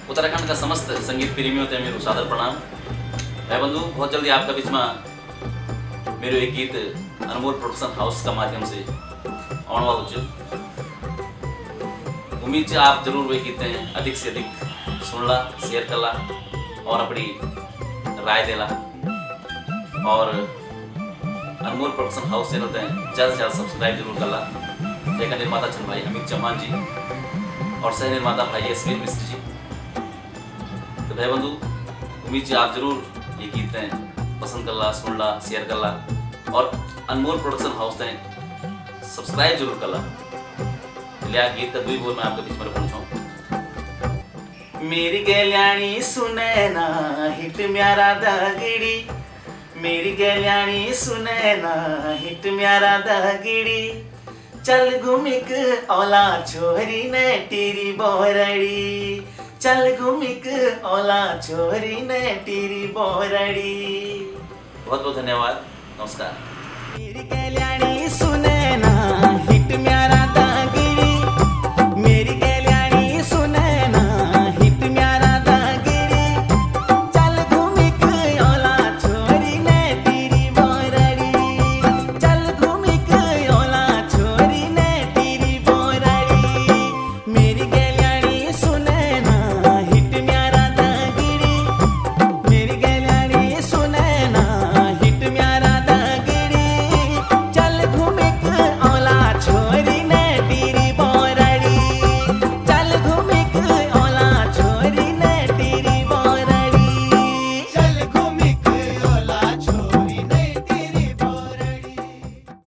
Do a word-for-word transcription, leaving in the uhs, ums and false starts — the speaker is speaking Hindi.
उत्तराखंड का समस्त संगीत प्रेमियों ते मेरो सादर प्रणाम। भाई बंधु, बहुत जल्दी आपका बीच में मेरो एक गीत अनमोल प्रोडक्शन हाउस का माध्यम से आने वाला है। उम्मीद है आप जरूर वे गीतें अधिक से अधिक सुनला, शेयर करला और अपनी राय देला। और अनमोल प्रोडक्शन हाउस चैनल ते ज़्यादा से ज़्यादा सब्सक्राइब जरूर करला। एक निर्माता छन भाई अमित चौहान जी और सह निर्माता भाई एस वी मिश्र जी। तो भाई बंधु, उम्मीद है आप जरूर ये गीतें पसंद करला, सुनला, शेयर करला और अनमोल प्रोडक्शन हाउस ते सब्सक्राइब जरूर करला। लिया गीत का दुई बोल मैं आपके बीच में पहुंचाऊं। मेरी गल्याणी सुनैना हिट म्यारा दगिड़ी, मेरी गल्याणी सुनैना हिट म्यारा दगिड़ी, चल घुमिक औला छोरी ने टीरी बोरड़ी, चल घुमिक औला छोरी ने टीरी बोरड़ी। बहुत बहुत धन्यवाद, नमस्कार। मेरी गल्याणी सुनैना हिट म्यारा